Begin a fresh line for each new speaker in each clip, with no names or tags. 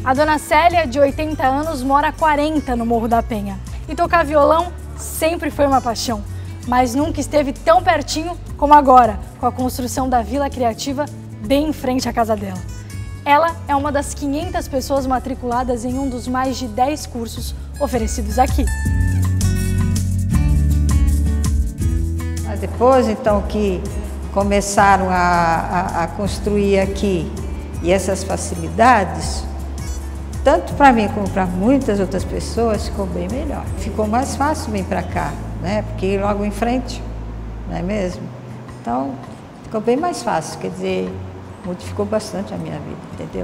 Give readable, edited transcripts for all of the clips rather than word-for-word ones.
A dona Célia, de 80 anos, mora há 40 no Morro da Penha. E tocar violão sempre foi uma paixão, mas nunca esteve tão pertinho como agora, com a construção da Vila Criativa bem em frente à casa dela. Ela é uma das 500 pessoas matriculadas em um dos mais de 10 cursos oferecidos aqui.
Mas depois, então, que começaram a construir aqui e essas facilidades, tanto para mim como para muitas outras pessoas, ficou bem melhor. Ficou mais fácil vir para cá, né? Porque logo em frente, não é mesmo? Então, ficou bem mais fácil, quer dizer, modificou bastante a minha vida, entendeu?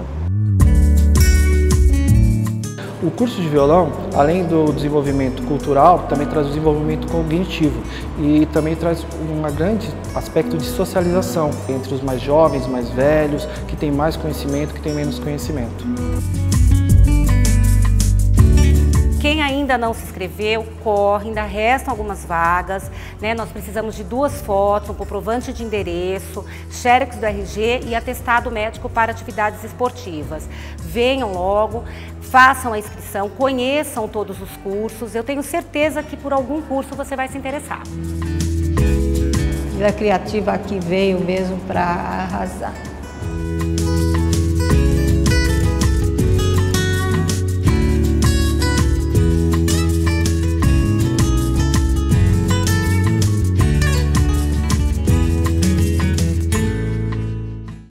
O curso de violão, além do desenvolvimento cultural, também traz o desenvolvimento cognitivo e também traz um grande aspecto de socialização entre os mais jovens, mais velhos, que têm mais conhecimento, que têm menos conhecimento.
Quem ainda não se inscreveu, corre, ainda restam algumas vagas, né? Nós precisamos de 2 fotos, um comprovante de endereço, xerox do RG e atestado médico para atividades esportivas. Venham logo, façam a inscrição, conheçam todos os cursos. Eu tenho certeza que por algum curso você vai se interessar.
A Vila Criativa aqui veio mesmo para arrasar.